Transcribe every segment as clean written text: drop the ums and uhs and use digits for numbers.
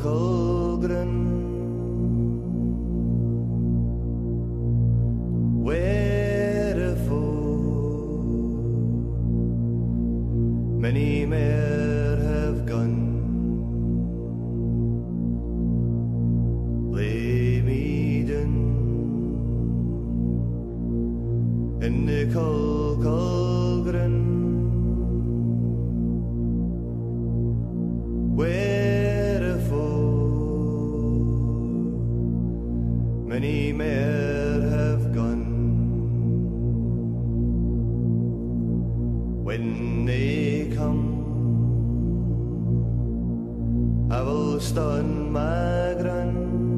Colgren, wherefore many more have gone. Lay me down in the Colgren, many more have gone. When they come, I will stand my ground,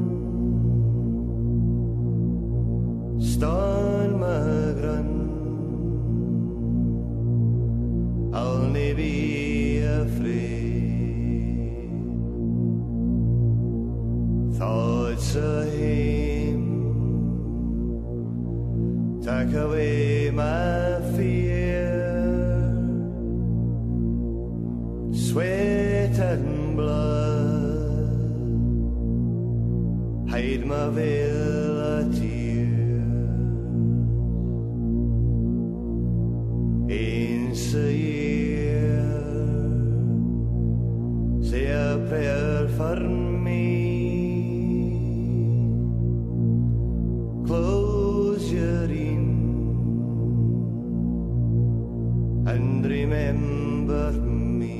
stand my ground. I'll never be afraid. Thoughts of him take away my fear, sweat and blood hide my veil of tears. Once a year, say a prayer for me. Close your eyes and remember me.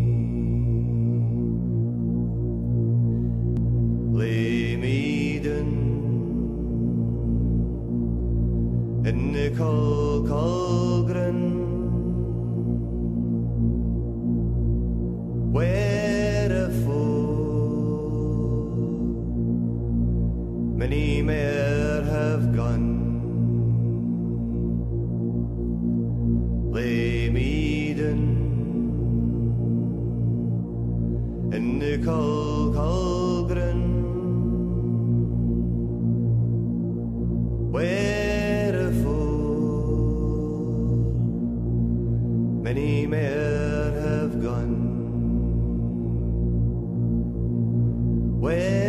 Lay me down in the Colgren, wherefore many more have gone. Lay me down in the Colgren, wherefore many more have gone. Where